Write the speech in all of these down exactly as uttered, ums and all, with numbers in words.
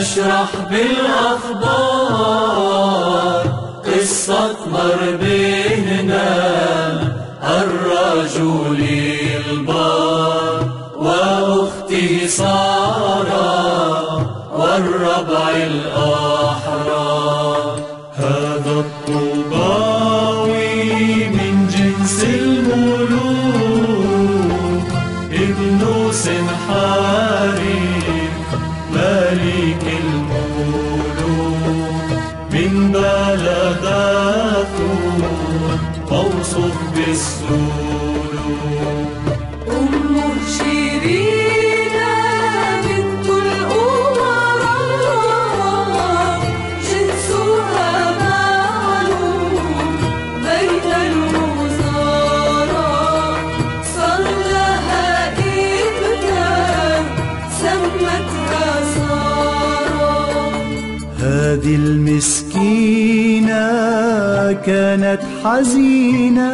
نشرح بالأخبار قصة مر بيننا الرجل البار وأخته سارة والربع الأحرار. هذا الطوباوي من جنس الملوك ابن سنحارب ملك الملوك من بلداته موصوف بالسلوك. أمه شيرين بنت الأمراء جنسها معلوم بين الوزراء صار لها ابنة سمتها سارة. هذه المسكينة كانت حزينة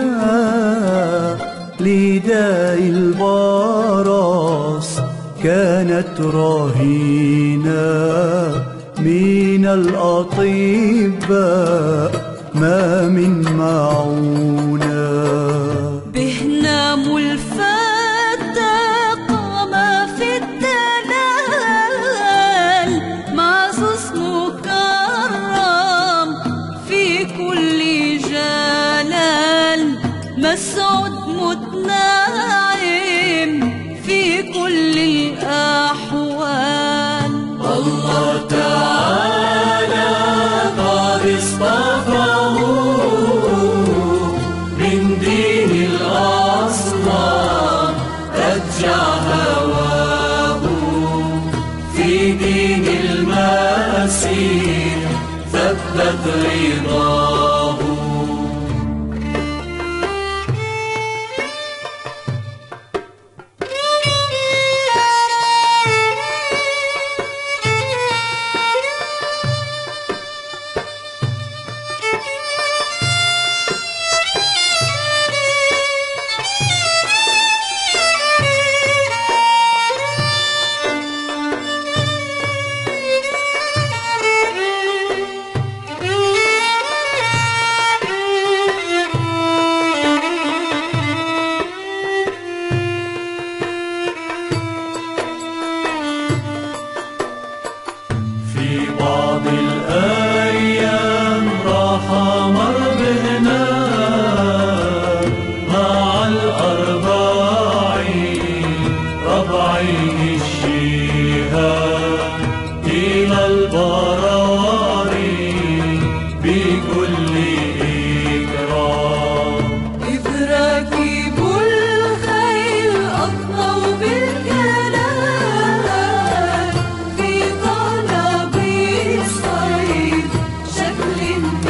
لداء البرص كانت رهينة من الأطباء ما من معونة. بهنام الفتى قام في الدلال معزوز مكرم في كل جلال مسعود متنعم في كل الأحوال. الله تعالى قد اصطفاه من دين الأصنام رجع هواه في دين المسيح ثبت رضاه. في بعض الأيام راح مر بهنا مع الأربعين ربعين الشهاد إلى البراري بكل إكرام. إذ راكبوا الخيل أطلوا بالكلام في طلب الصيد شكل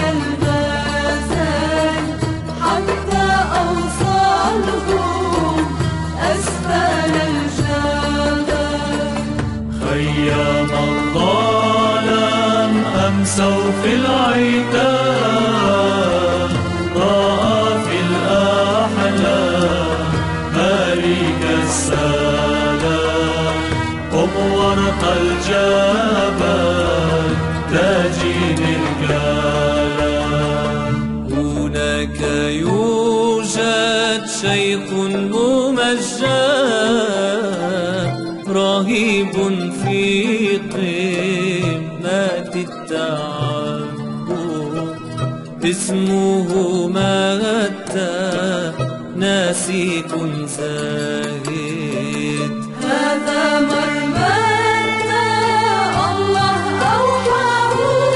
كالغزال حتى أوصلهم أسفل الجبل. خيام الظلام أمسوا في العتاب رأى في الأحلام ملك السلام قم ورق الجبل تجد الكلام. هناك يوجد شيخ ممجد رهيب في قمة التعبد اسمه متى ناسك زاهد. هذا مرمتنا الله أوحاه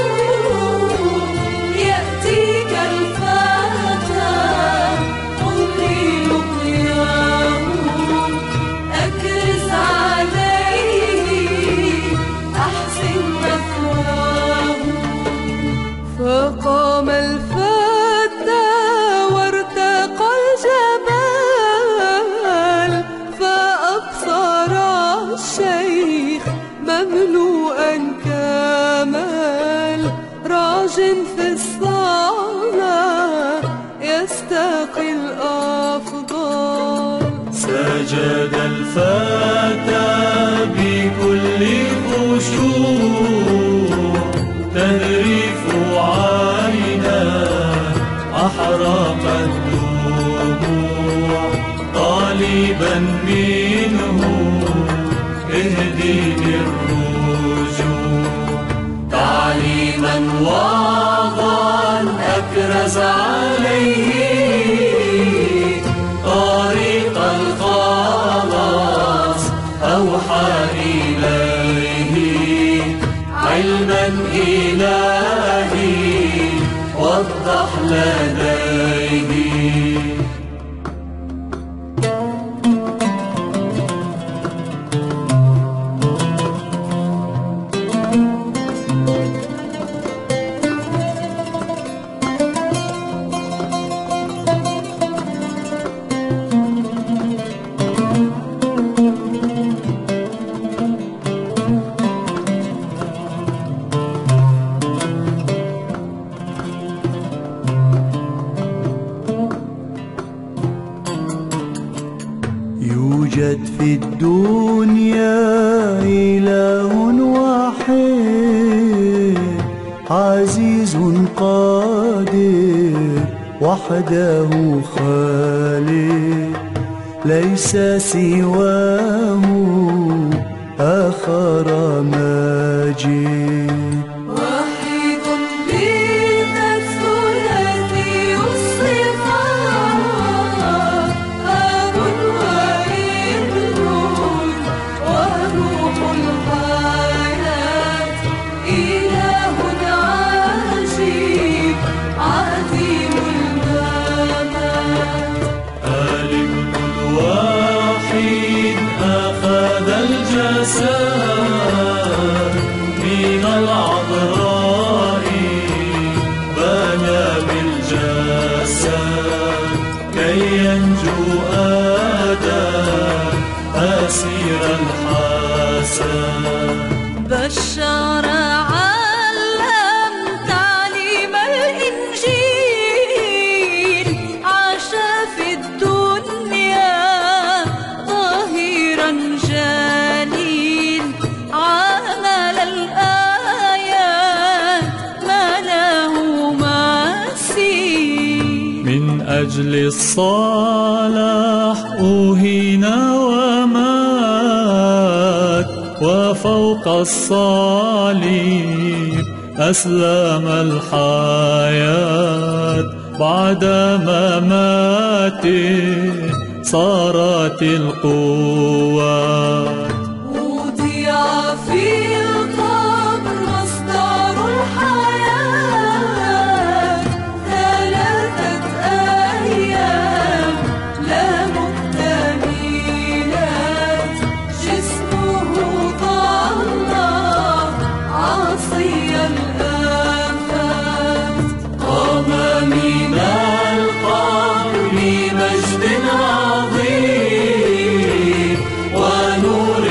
يأتيك الفتى قل لي لقياه أكرز عليه أحسن مثواه. فقام الفتى وارتقى الجبل فأبصر الشيخ مملوءا كمال راج في الصلاة يستقي الأفضل. سجد الفتى بكل خشوع قريبا منه اهديني الرجوع، تعليما وعظا أكرز عليه طريق الخلاص، أوحى إليه علما إلهي وضح لديه. يوجد في الدنيا إله واحد عزيز قادر وحده خالق، ليس سواه آخر ماجد. وحيد بنا الثلاثي الصفات، آب وابن وروح الحياة، إله عجيب عظيم الممات. الابن الواحد أخذ الجسد من العذراء، بنى بالجسد كي ينجو آدم أسير الحسد. بشر علم تعليم الإنجيل، عاش في الدنيا ظاهرا جليل، عمل الآيات ما له مثيل. من أجل الصلاح أهين ومات، وفوق الصليب أسلم الحياة، بعدما مات صارت القوات. وضيع في القبر مصدر الحياة، ثلاثة أيام لا مكتملات، جسمه ضل عاصي الآفات. قام من القبر بمجد عظيم، ونور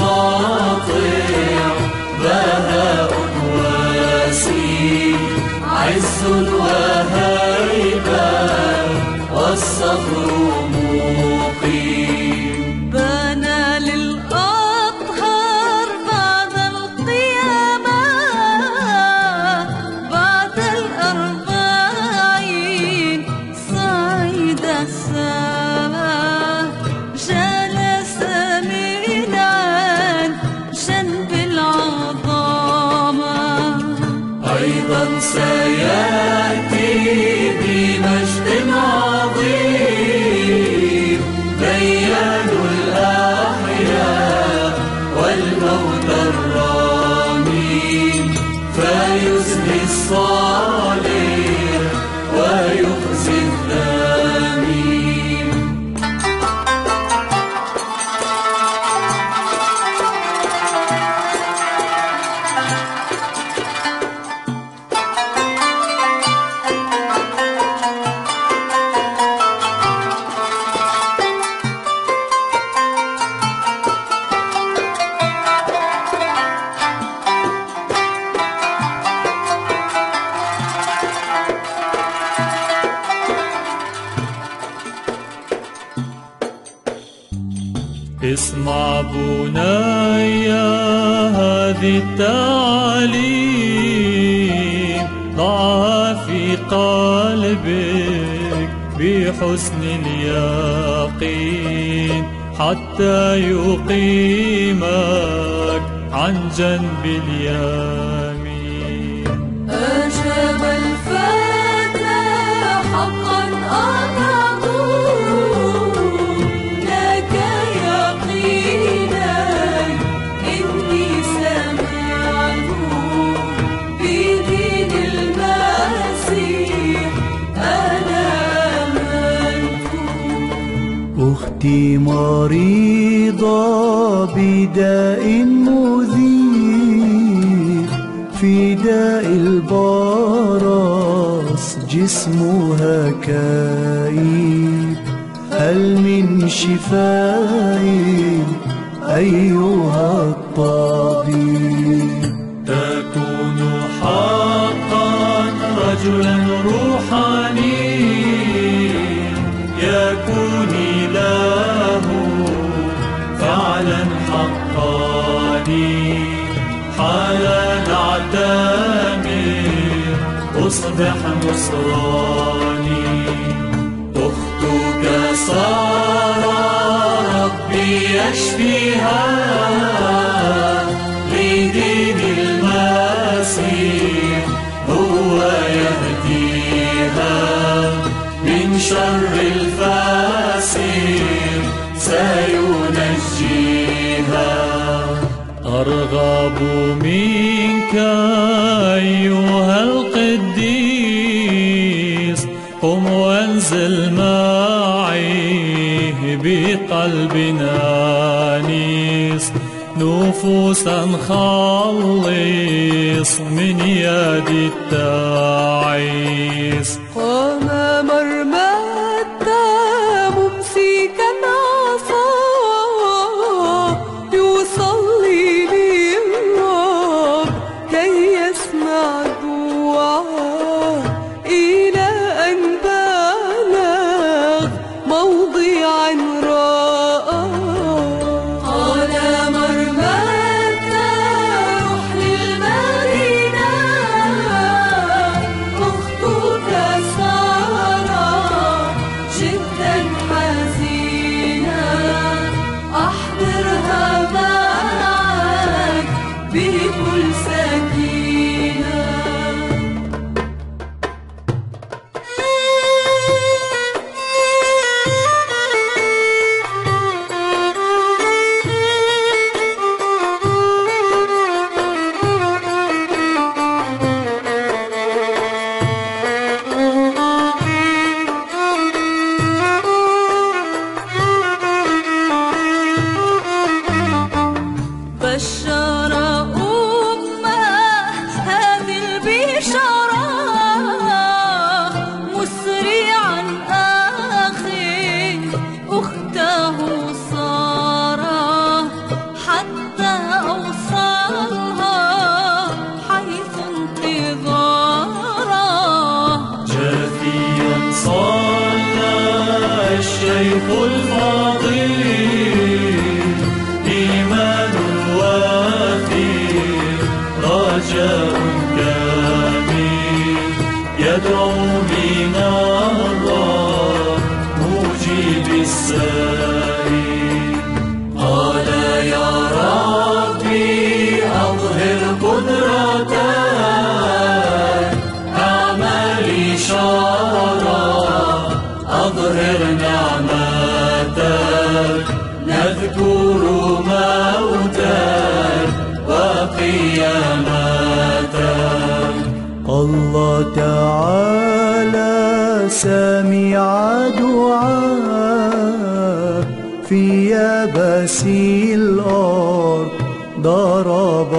ساطع، بهاء واسع، عز وهيبة، والصبر مقيم. بنى للأطهار بعد القيامة، بعد الأربعين صعد السماء، جلس من عن جنب العظمة. أيضا سيأتي بمجد عظيم، بيان الأحياء والموتى الرامين، فيزهي الصالح ويخزي الذميم. اسمع بني هذه التعليم، ضعها في قلبك بحسن اليقين حتى يقيمك عن جنب اليمين. أجاب الفتى حقا أنا لك يقينا إني سمعت بدين المسيح أنا آمنت. أختي مريضة بداء مذيب في داء البرص جسمها كئيب، هل من شفاء أيها الطبيب؟ تكون حقا رجلا روحانيا يكوني له فعلا حقاني، حالا نعتمر أصبح نصراني. أختك سارة ربي يشفيها لدين المسيح هو يهديها من شر الفاسق سينجيها. أرغب منك أيها القديس قم وانزل معي بقلب آنيس، نفوسا خلص من يد التعيس. قام مرمتا ممسكا عصاه يصلي للرب كي يسمع دعاه إلى أن بلغ موضعا رآه. قال مرمتا روح للمدينة أختك سارة جدا حزينة أحضرها معك بكل سكينة. بشر أمه هذه البشارة مسرعا أخي أخته سارة حتى أوصلها حيث انتظارا. جافيا صلى الشيخ الفاضل إيمان وافي رجاء كامل يدعو من الله مجيب السائل. قال يا ربي أظهر قدرتك أعمل إشارة أظهر نعمتك نذكر موتك وقيامتك. الله تعالى سمع دعاء في يابس الأرض ضرب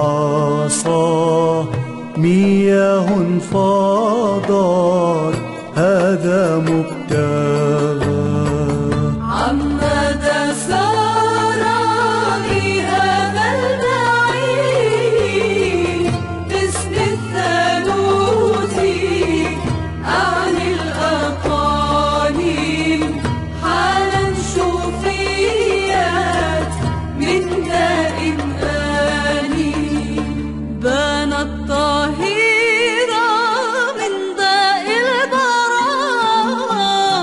عصاه مياه فاضت هذا مبتغى. عمد سارة بهذا البعيد باسم الثالوث عن الأقانيم حالا شفيت من داء آليم. بانت طاهرة من داء البراء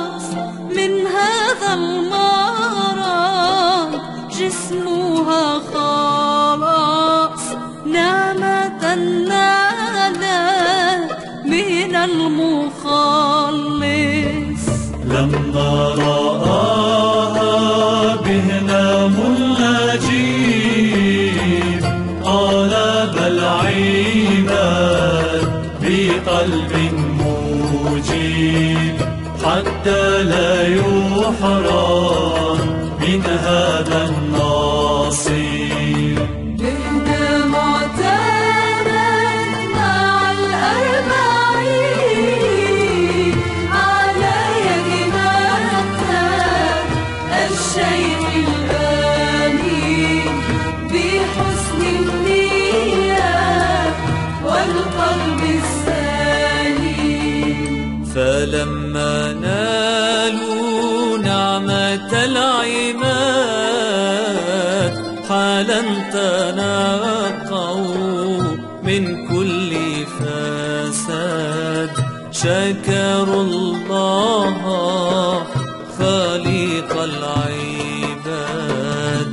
المخلص. لما رآها بهنام النجيب طالب العباد بقلب مجيب حتى لا يحرم من هذا النصيب. بهنا معتادا مع الأربعين على يد مكتب الشيخ الآمين بحسن النية والقلب السليم. فلما نالوا نعمة العماد حالا تنقوا من كل فساد شكروا الله خالق العباد.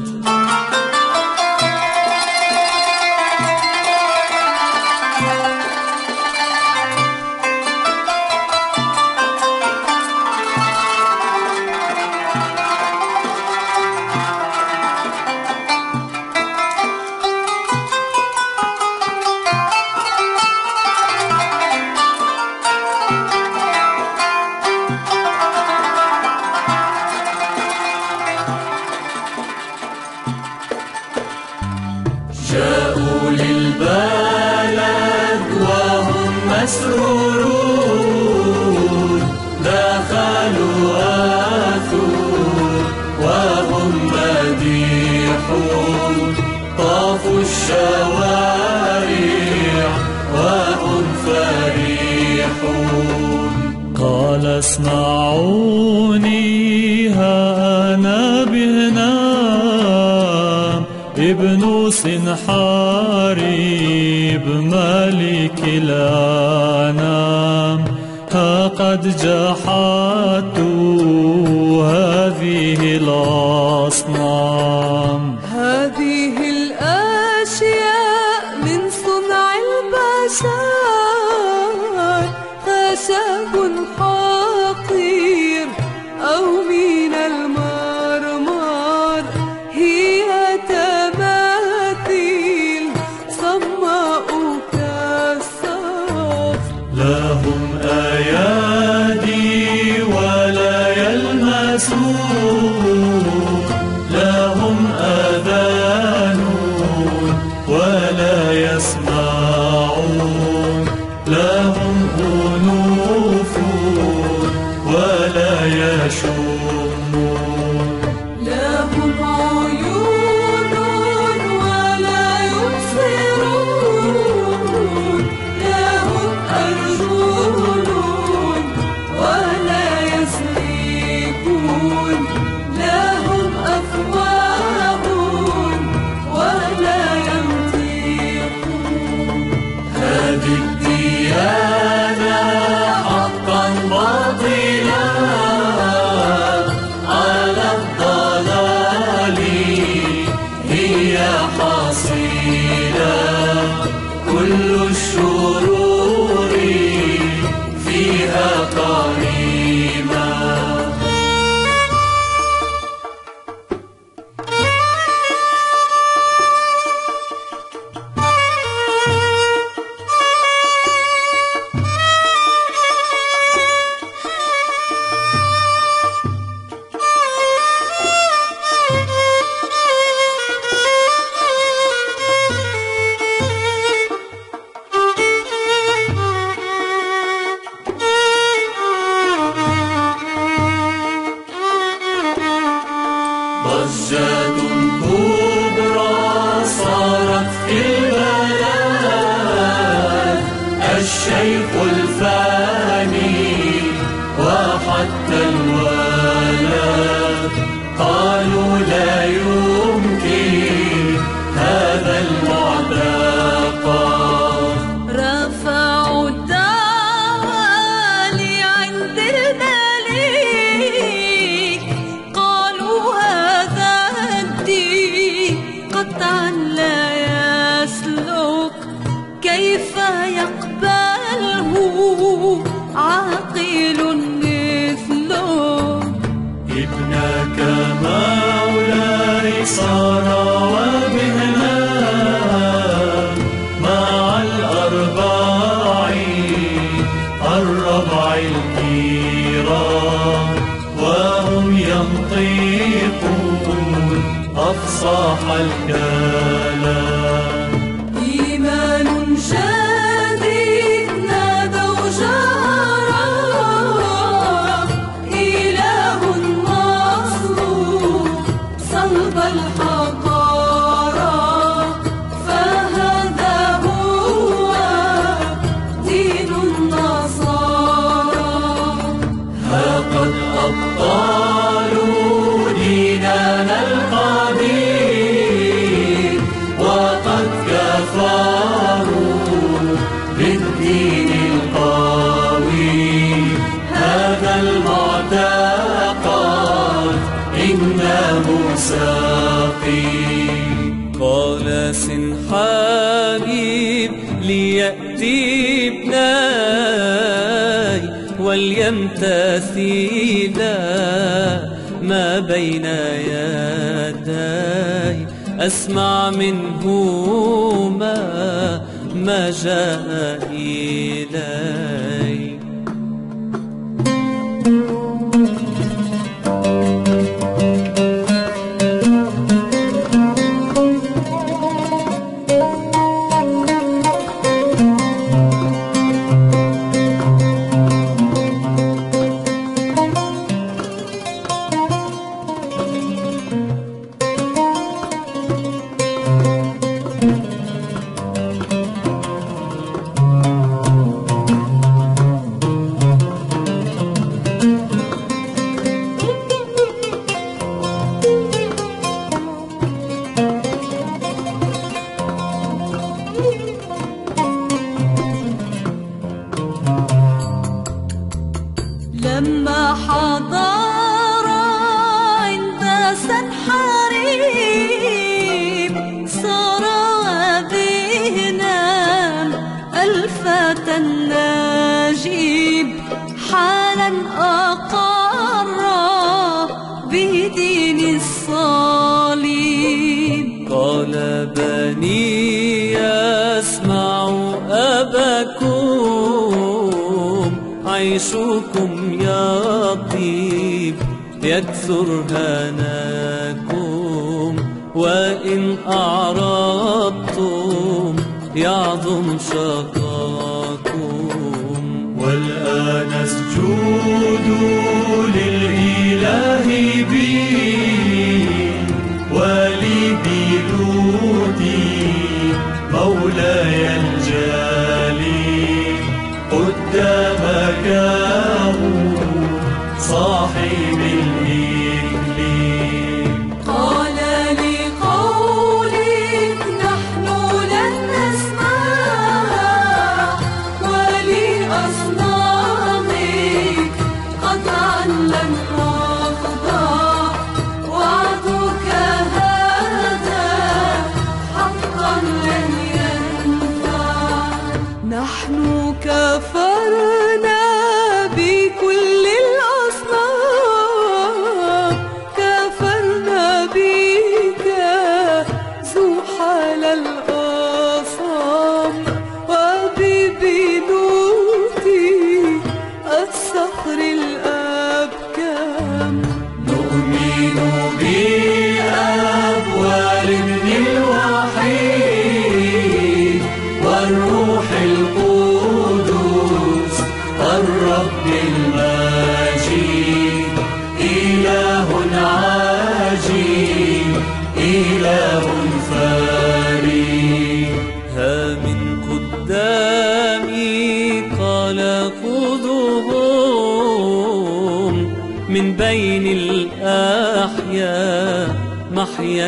جاءوا للبلد وهم مسرورون دخلوا آثور وهم مديحون طافوا الشوارع وهم فرحون. قال اسمعوني ها أنا بهنام ابن سنحارب ملك الأنام ها قد جحدت هذه الأصنام. هذه الأشياء من صنع البشر خشب حقير أو من المرمر هي تماثيل صماء كالصف. لهم أيادي ولا يلمسون لهم آذان ولا يسمعون لهم أنوف ولا يشمون. لهم عيون ولا يبصرون لهم أرجل ولا يسلكون لهم أفواه ولا ينطقون. هذه الديانة حقا باطلا على الضلال هي حصيلة كل الشرور فيها قريبة. ابنك مولاي صار وبهنا مع الأرباع الربع الكرام، وهم ينطقون أفصح الكلام. إيمان شديد نادوا جهرا، إله مصلوب صلب الحقارة، فهذا هو دين النصارى. ها قد أبطلوا ديننا القديم، وقد كفروا بالدين القوي. هذا المعتقد إنه سقيم. قال سنحاريب ليأتي ابناي وليمتثلا ما بين يداي، أسمع منهما ما جاء إلي. لما حضر عند سنحريب صار ذهنا الفتى النجيب، حالا أقر بدين الصليب. قال بني اسمعوا أباكم، عيشكم يطيب يكثر هناكم، وإن أعرضتم يعظم شقاكم. والآن اسجدوا للإله بي ولبيلوتي مولاي الجليل، قدامك صاحب الإكليل. قال لقولك نحن لن نسمع، ولأصنامك قطعا لن نخضع، وعدك هذا حقا لن ينفع. نحن كفرنا بكل الأصنام، كفرنا بك زحل الأصام، وببنوتي الصخر الأبكام. نؤمن بالآب والابن الوحيد والروح القدس الرب المجيد، إله عجيب إله فريد. ها من قدامي قال خذوهم من بين الأحياء، محيا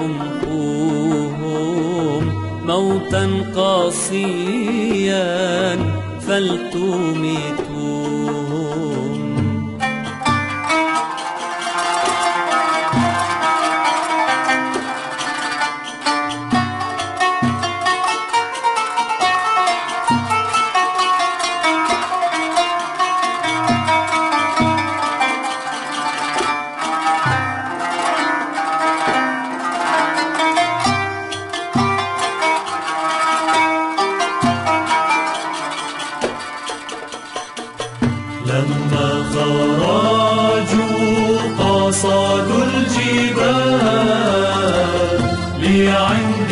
أمحوهم موتا قاسيا فلتميتوهم. خرجوا قصدوا الجبال لعند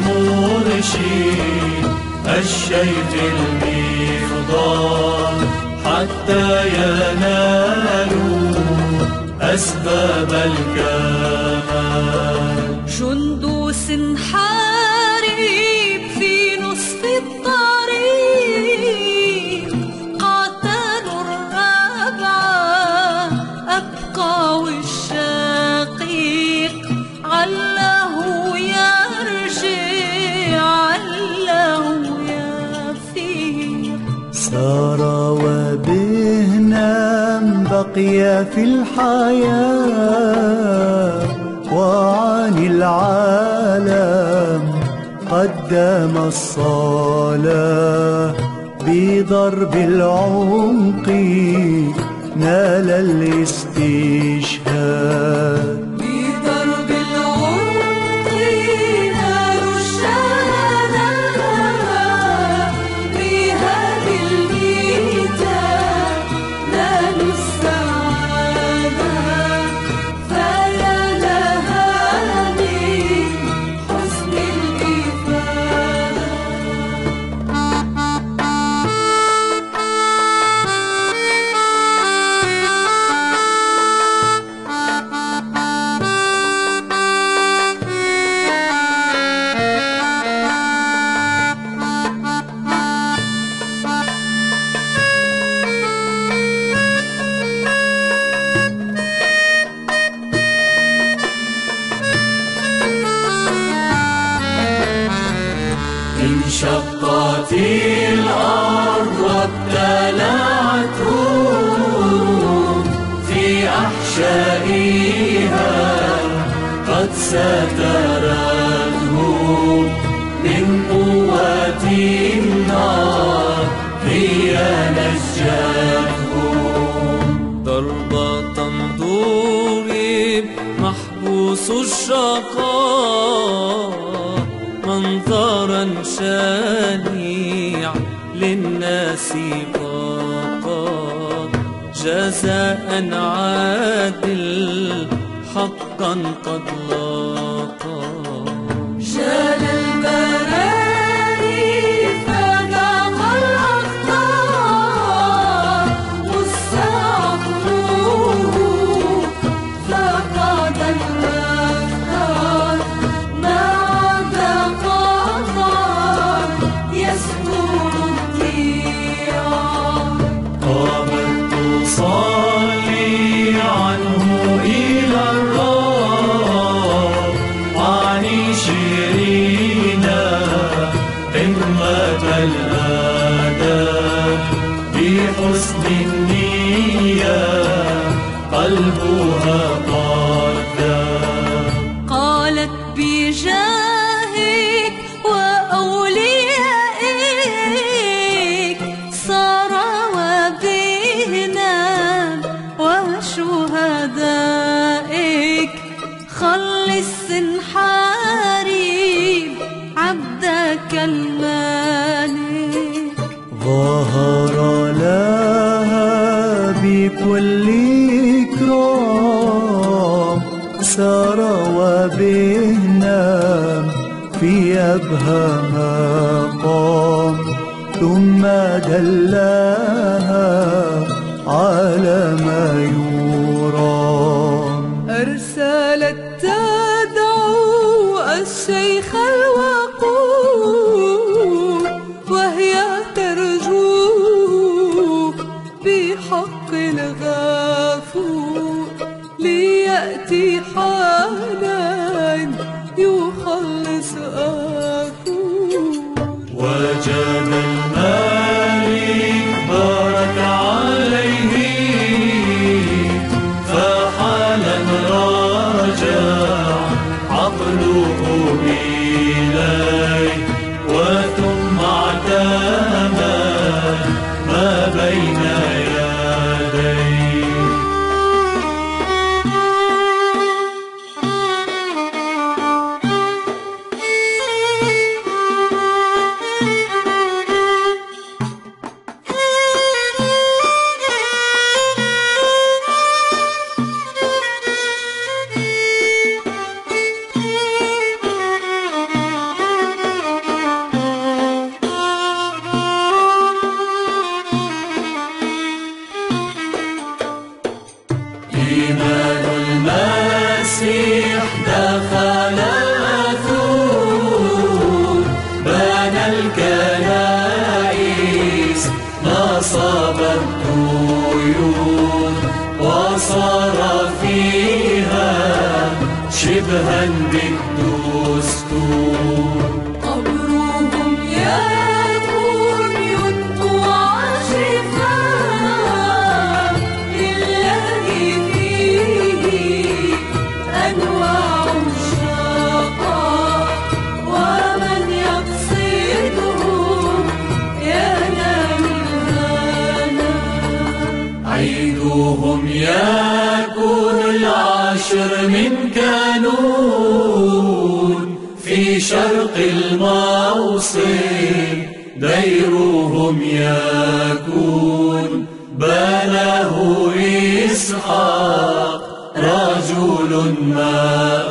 المرشد الشيخ المفضال حتى ينالوا أسباب الكمال. جندوس حارب في نصف الطريق قاتلوا الرابعة أبقى والشقيق عله يرجع عله يفيق. سار وبهنام بقي في الحياة وعن العالم قدم الصلاة بضرب العنق نال الاستشهاد. بضرب العنق نالوا الشهادة بهذه الميتان نالوا السعادة فيا لها من حسن الإفادة. انشقت الأرض وابتلعتهم في أحشائها قد سترتهم من قوة النار هي نجتهم. ضربة ضرب محبوس الشقاء منظرا شنيع للناس فقط جزاء عادل حقا قد لاقى. شال البراري فذاق الأخطار والسعقوه فقد المفتار ما عاد قطار يسكن الضياع. قامت تصلي عنه إلى الرب عن شيرين قمة الأدب بحسن النية قلبها قدم. قالت بجاهك وأوليائك صار وبهنام وشهدائك خلص حارب عبدك المالك. ظهر لها بكل إكرام سار وبهنام في أبهى مقام ثم دلاها على ما يرام. أرسلت تدعو الشيخ الوقور وهي ترجو بحق الغفور ليأتي حالا يخلص أخوه. وجد الملك بارك عليه فحالا راجع عقله إليه وثم اعتمد ما بين يديه. صهيون وصار فيها شبها بالدستور. قبرهم يكون ينبوع شفاء للذي فيه أنواع الشقاء، ومن يقصده ينال الهنا. عيدهم يكون العاشر من كانون في شرق الموصل، ديرهم يكون بناه إسحاق رجل ما